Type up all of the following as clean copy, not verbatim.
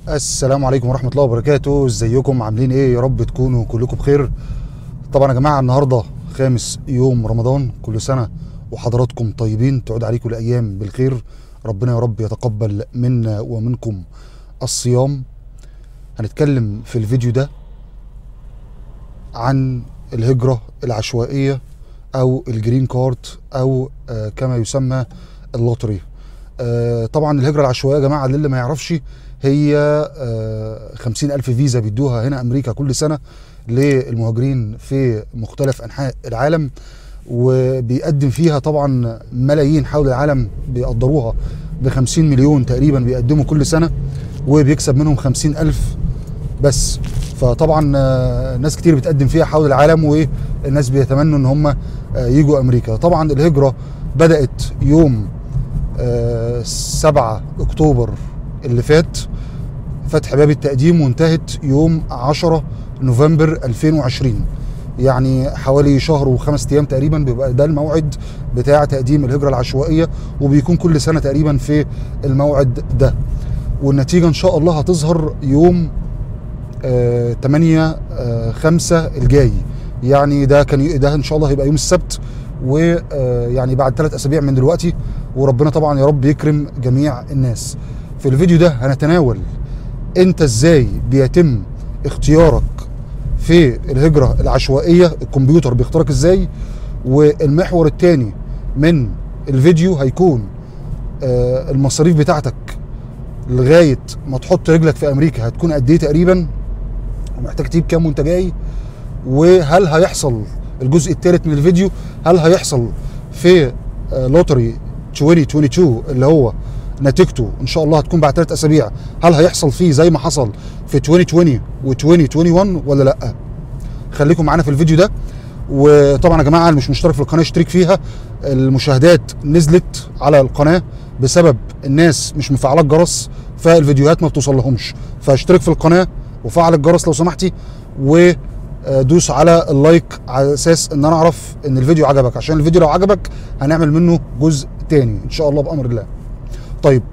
السلام عليكم ورحمة الله وبركاته. ازيكم عاملين ايه؟ يا رب تكونوا كلكم بخير. طبعا يا جماعة النهاردة خامس يوم رمضان، كل سنة وحضراتكم طيبين، تعود عليكم الأيام بالخير. ربنا يا رب يتقبل منا ومنكم الصيام. هنتكلم في الفيديو ده عن الهجرة العشوائية أو الجرين كارد أو كما يسمى اللوتري. طبعا الهجرة العشوائية يا جماعة اللي ما يعرفش هي 50,000 فيزا بيدوها هنا أمريكا كل سنة للمهاجرين في مختلف أنحاء العالم، وبيقدم فيها طبعا ملايين حول العالم، بيقدروها ب50 مليون تقريبا بيقدموا كل سنة، وبيكسب منهم 50,000 بس. فطبعا ناس كتير بتقدم فيها حول العالم، والناس بيتمنوا ان هم يجوا امريكا. طبعا الهجرة بدأت يوم 7 اكتوبر اللي فات، فتح باب التقديم، وانتهت يوم 10 نوفمبر 2020. يعني حوالي شهر و5 ايام تقريبا بيبقى ده الموعد بتاع تقديم الهجرة العشوائية، وبيكون كل سنة تقريبا في الموعد ده. والنتيجة ان شاء الله هتظهر يوم 8/5 الجاي. يعني ده ان شاء الله هيبقى يوم السبت، ويعني بعد 3 اسابيع من دلوقتي، وربنا طبعا يا رب يكرم جميع الناس. في الفيديو ده هنتناول انت ازاي بيتم اختيارك في الهجرة العشوائية، الكمبيوتر بيختارك ازاي. والمحور الثاني من الفيديو هيكون المصاريف بتاعتك لغاية ما تحط رجلك في امريكا هتكون قد ايه تقريبا، ومحتاج تجيب كام وانت جاي. وهل هيحصل الجزء الثالث من الفيديو، هل هيحصل في لوتري 2022 اللي هو نتيجته ان شاء الله هتكون بعد 3 اسابيع، هل هيحصل فيه زي ما حصل في 2020 و2021 ولا لا؟ خليكم معانا في الفيديو ده. وطبعا يا جماعه اللي مش مشترك في القناه اشترك فيها. المشاهدات نزلت على القناه بسبب الناس مش مفعله الجرس، فالفيديوهات ما بتوصل لهمش. فاشترك في القناه وفعل الجرس لو سمحتي، ودوس على اللايك على اساس ان انا اعرف ان الفيديو عجبك، عشان الفيديو لو عجبك هنعمل منه جزء تاني ان شاء الله بامر الله. طيب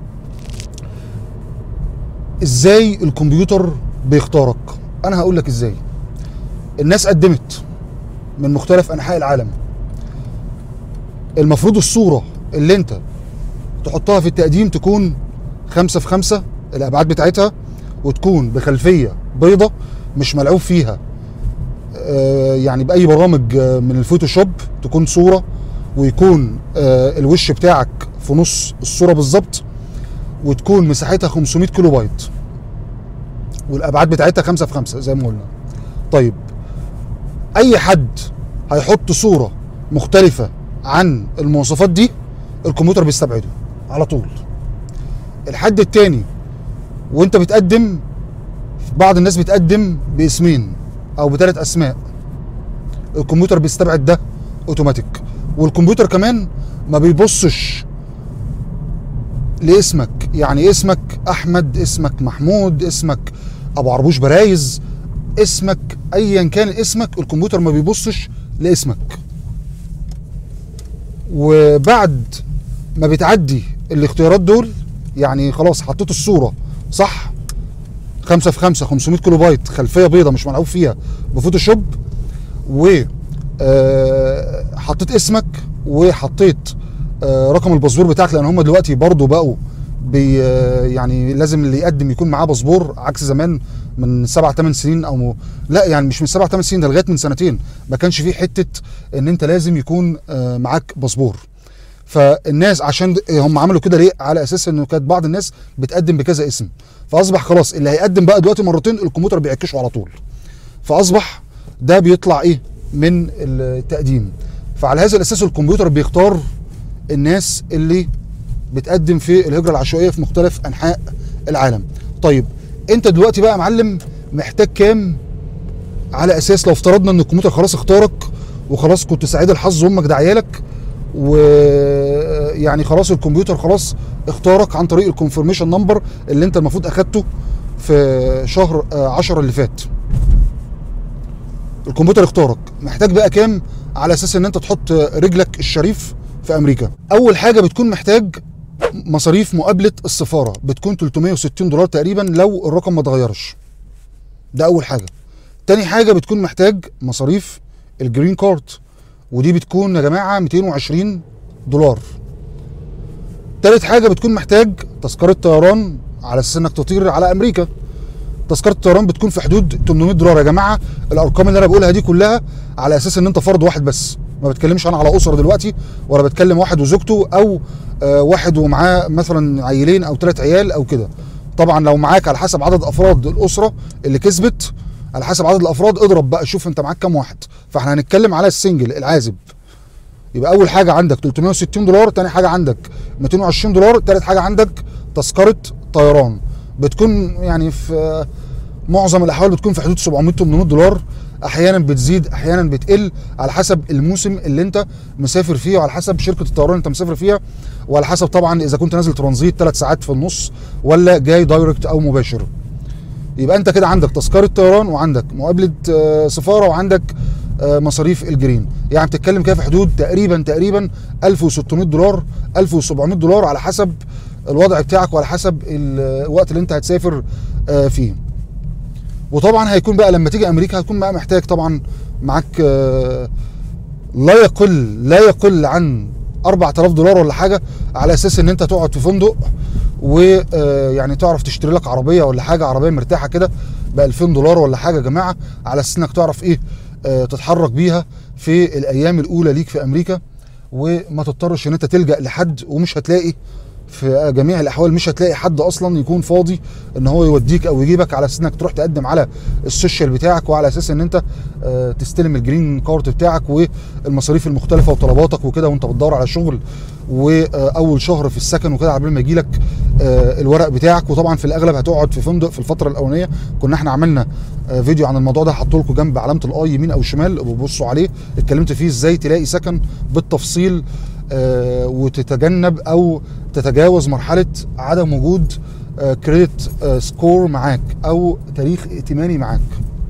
ازاي الكمبيوتر بيختارك؟ انا هقول لك ازاي. الناس قدمت من مختلف انحاء العالم. المفروض الصورة اللي انت تحطها في التقديم تكون 5x5 الابعاد بتاعتها، وتكون بخلفية بيضة مش ملعوب فيها يعني باي برامج من الفوتوشوب، تكون صورة ويكون الوش بتاعك في نص الصورة بالظبط، وتكون مساحتها 500 كيلو بايت، والابعاد بتاعتها 5x5 زي ما قلنا. طيب اي حد هيحط صورة مختلفة عن المواصفات دي الكمبيوتر بيستبعده على طول. الحد التاني، وانت بتقدم، بعض الناس بتقدم باسمين او ب3 اسماء، الكمبيوتر بيستبعد ده اوتوماتيك. والكمبيوتر كمان ما بيبصش لاسمك، يعني اسمك احمد، اسمك محمود، اسمك ابو عربوش برايز، اسمك ايا كان اسمك، الكمبيوتر ما بيبصش لاسمك. وبعد ما بتعدي الاختيارات دول، يعني خلاص حطيت الصورة صح 5x5 500 كيلو بايت، خلفية بيضة مش ملعوب فيها بفوتوشوب، و حطيت اسمك، وحطيت رقم الباسبور بتاعك، لان هم دلوقتي برضو بقوا يعني لازم اللي يقدم يكون معاه باسبور، عكس زمان من 7-8 سنين، او لا يعني مش من 7-8 سنين، ده لغايه من سنتين ما كانش فيه حته ان انت لازم يكون معاك باسبور. فالناس عشان هم عملوا كده ليه؟ على اساس انه كانت بعض الناس بتقدم بكذا اسم، فاصبح خلاص اللي هيقدم بقى دلوقتي مرتين الكمبيوتر بيعكشه على طول، فاصبح ده بيطلع ايه من التقديم. فعلى هذا الاساس الكمبيوتر بيختار الناس اللي بتقدم في الهجرة العشوائية في مختلف انحاء العالم. طيب انت دلوقتي بقى يا معلم محتاج كام؟ على اساس لو افترضنا ان الكمبيوتر خلاص اختارك، وخلاص كنت سعيد الحظ وامك داعيالك، ويعني خلاص الكمبيوتر خلاص اختارك عن طريق الكونفirmation نمبر اللي انت المفروض اخدته في شهر 10 اللي فات. الكمبيوتر اختارك، محتاج بقى كام على اساس ان انت تحط رجلك الشريف في امريكا؟ اول حاجه بتكون محتاج مصاريف مقابله السفاره بتكون 360 دولار تقريبا لو الرقم ما اتغيرش. ده اول حاجه. تاني حاجه بتكون محتاج مصاريف الجرين كارد، ودي بتكون يا جماعه 220 دولار. تالت حاجه بتكون محتاج تذكره طيران على اساس انك تطير على امريكا. تذكره الطيران بتكون في حدود 800 دولار يا جماعه. الارقام اللي انا بقولها دي كلها على اساس ان انت فرد واحد بس، ما بتكلمش انا على اسره دلوقتي، ولا بتكلم واحد وزوجته او واحد ومعاه مثلا عيلين او 3 عيال او كده. طبعا لو معاك على حسب عدد افراد الاسره اللي كسبت، على حسب عدد الافراد اضرب بقى شوف انت معاك كام واحد. فاحنا هنتكلم على السنجل العازب. يبقى اول حاجه عندك 360 دولار، تاني حاجه عندك 220 دولار، تالت حاجه عندك تذكره طيران بتكون يعني في معظم الاحوال بتكون في حدود 700 800 دولار. احيانا بتزيد احيانا بتقل على حسب الموسم اللي انت مسافر فيه، وعلى حسب شركه الطيران اللي انت مسافر فيها، وعلى حسب طبعا اذا كنت نازل ترانزيت 3 ساعات في النص ولا جاي دايركت او مباشر. يبقى انت كده عندك تذكره طيران، وعندك مقابله سفاره، وعندك مصاريف الجرين. يعني بتتكلم كده في حدود تقريبا 1600 دولار 1700 دولار على حسب الوضع بتاعك وعلى حسب الوقت اللي انت هتسافر فيه. وطبعا هيكون بقى لما تيجي امريكا هتكون بقى محتاج طبعا معاك لا يقل عن 4000 دولار ولا حاجه، على اساس ان انت تقعد في فندق، ويعني تعرف تشتري لك عربيه ولا حاجه، عربيه مرتاحه كده ب 2000 دولار ولا حاجه يا جماعه، على اساس انك تعرف ايه تتحرك بيها في الايام الاولى ليك في امريكا، وما تضطرش ان انت تلجأ لحد. ومش هتلاقي في جميع الاحوال مش هتلاقي حد اصلا يكون فاضي ان هو يوديك او يجيبك على اساس انك تروح تقدم على السوشيال بتاعك، وعلى اساس ان انت تستلم الجرين كارد بتاعك والمصاريف المختلفه وطلباتك وكده، وانت بتدور على شغل، واول شهر في السكن وكده قبل ما يجي لك الورق بتاعك. وطبعا في الاغلب هتقعد في فندق في الفتره الاولانيه. كنا احنا عملنا فيديو عن الموضوع ده، هحطه لكم جنب علامه الاي يمين او شمال، بصوا عليه، اتكلمت فيه ازاي تلاقي سكن بالتفصيل وتتجنب او تتجاوز مرحله عدم وجود كريدت سكور معاك او تاريخ ائتماني معاك.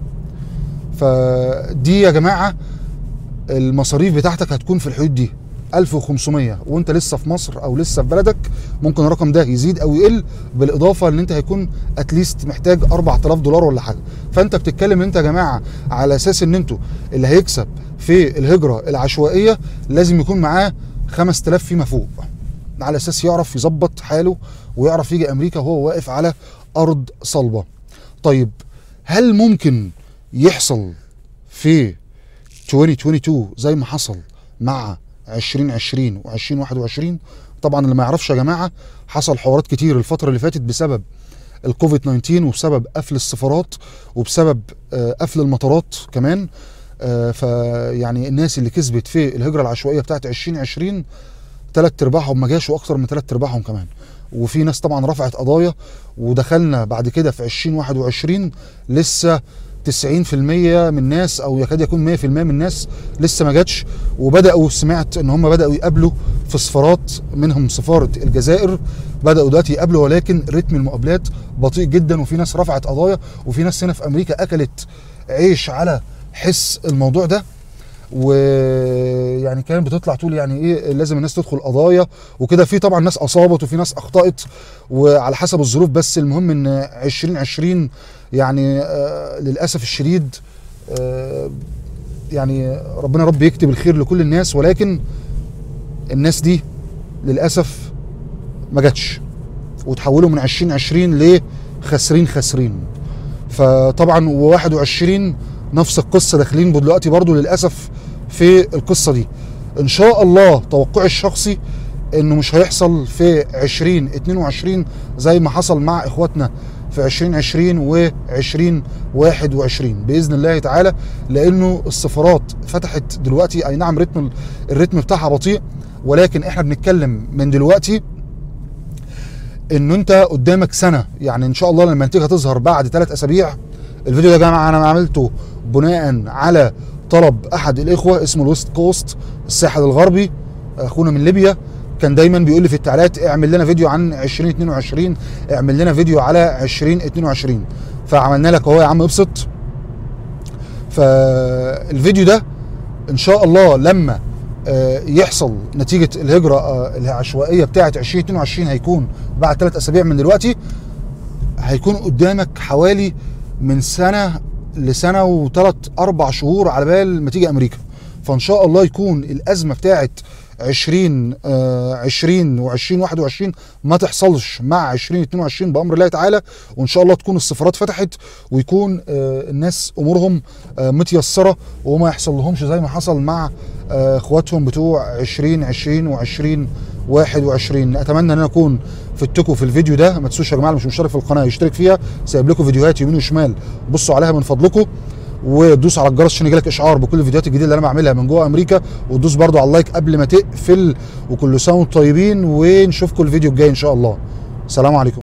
فدي يا جماعه المصاريف بتاعتك هتكون في الحدود دي 1500 وانت لسه في مصر او لسه في بلدك. ممكن الرقم ده يزيد او يقل، بالاضافه ان انت هيكون اتليست محتاج 4000 دولار ولا حاجه. فانت بتتكلم انت يا جماعه على اساس ان انتوا اللي هيكسب في الهجره العشوائيه لازم يكون معاه 5000 فيما فوق، على اساس يعرف يظبط حاله ويعرف يجي امريكا وهو واقف على ارض صلبه. طيب هل ممكن يحصل في 2022 زي ما حصل مع 2020 و2021؟ طبعا اللي ما يعرفش يا جماعه، حصل حوارات كتير الفتره اللي فاتت بسبب الكوفيد 19 وبسبب قفل السفارات وبسبب قفل المطارات كمان. فيعني الناس اللي كسبت في الهجره العشوائيه بتاعت 2020 3 ارباعهم ما جاش، واكثر من 3 ارباعهم كمان. وفي ناس طبعا رفعت قضايا، ودخلنا بعد كده في 2021 لسه 90% من الناس او يكاد يكون 100% من الناس لسه ما جاتش. وبداوا سمعت ان هم بداوا يقابلوا في سفارات، منهم سفاره الجزائر بداوا دلوقتي يقابلوا، ولكن رتم المقابلات بطيء جدا. وفي ناس رفعت قضايا، وفي ناس هنا في امريكا اكلت عيش على حس الموضوع ده. ويعني كانت بتطلع تقول يعني ايه لازم الناس تدخل قضايا وكده. في طبعا ناس اصابت وفي ناس اخطأت وعلى حسب الظروف، بس المهم ان 2020 يعني للاسف الشديد يعني ربنا رب يكتب الخير لكل الناس، ولكن الناس دي للاسف ما جاتش وتحولوا من 2020 لخاسرين. فطبعا و21 نفس القصه، داخلين دلوقتي برضو للاسف في القصه دي. ان شاء الله توقعي الشخصي انه مش هيحصل في 2022 زي ما حصل مع اخواتنا في 2020 و2021 باذن الله تعالى، لانه السفارات فتحت دلوقتي. اي نعم الريتم بتاعها بطيء، ولكن احنا بنتكلم من دلوقتي انه انت قدامك سنه. يعني ان شاء الله لما النتيجه تظهر بعد 3 اسابيع. الفيديو ده يا جماعه انا عملته بناء على طلب احد الاخوه اسمه الويست كوست، الساحل الغربي، اخونا من ليبيا. كان دايما بيقول لي في التعليقات اعمل لنا فيديو عن 2022، اعمل لنا فيديو على 2022. فعملنا لك اهو يا عم ابسط. فالفيديو ده ان شاء الله لما يحصل نتيجه الهجره العشوائيه بتاعه 2022 هيكون بعد 3 اسابيع من دلوقتي. هيكون قدامك حوالي من سنه لسنه و3 4 شهور على بال ما تيجي امريكا. فان شاء الله يكون الازمه بتاعه 2020 و2021 ما تحصلش مع 2022 بامر الله تعالى، وان شاء الله تكون السفارات فتحت ويكون الناس امورهم متيسره وما يحصل لهمش زي ما حصل مع اخواتهم بتوع 2020 و2021. اتمنى ان انا اكون فدتكم في الفيديو ده. ما تنسوش يا جماعه اللي مش مشترك في القناه يشترك فيها، سايب لكم فيديوهات يمين وشمال بصوا عليها من فضلكم، وتدوس على الجرس عشان يجيلك اشعار بكل الفيديوهات الجديده اللي انا بعملها من جوه امريكا، وتدوس برضو على اللايك قبل ما تقفل. وكل سنه وانتم طيبين، ونشوفكم الفيديو الجاي ان شاء الله. سلام عليكم.